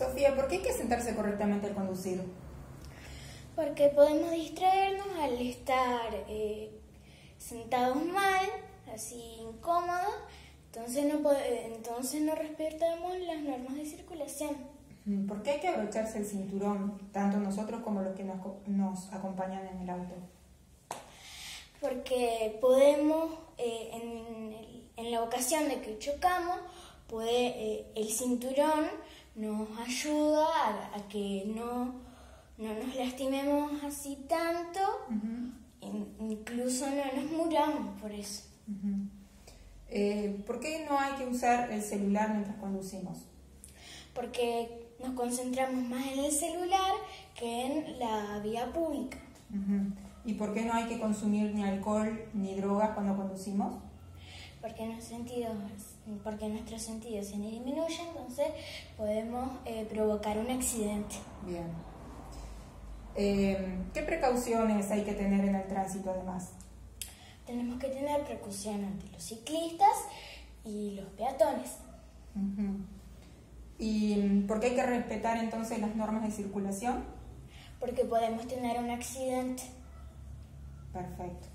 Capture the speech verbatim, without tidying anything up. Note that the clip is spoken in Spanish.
Sofía, ¿por qué hay que sentarse correctamente al conducir? Porque podemos distraernos al estar eh, sentados mal, así incómodos, entonces no, pode- entonces no respetamos las normas de circulación. ¿Por qué hay que abrocharse el cinturón, tanto nosotros como los que nos, nos acompañan en el auto? Porque podemos, eh, en, el- en la ocasión de que chocamos, puede, eh, el cinturón nos ayuda a, a que no, no nos lastimemos así tanto, Uh-huh. in- incluso no nos muramos por eso. Uh-huh. Eh, ¿Por qué no hay que usar el celular mientras conducimos? Porque nos concentramos más en el celular que en la vía pública. Uh-huh. ¿Y por qué no hay que consumir ni alcohol ni drogas cuando conducimos? Porque, nuestros sentidos, porque nuestros sentidos se disminuyen, entonces podemos eh, provocar un accidente. Bien. Eh, ¿Qué precauciones hay que tener en el tránsito además? Tenemos que tener precaución ante los ciclistas y los peatones. Uh-huh. ¿Y por qué hay que respetar entonces las normas de circulación? Porque podemos tener un accidente. Perfecto.